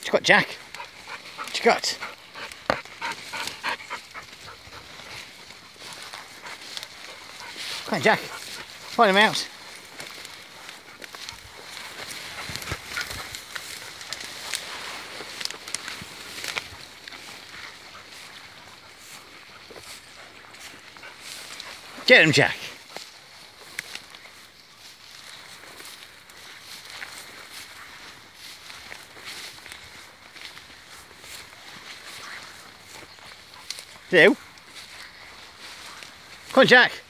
you got, Jack? What you got? Come on, Jack. Find him out. Get him, Jack. Do. Come on, Jack.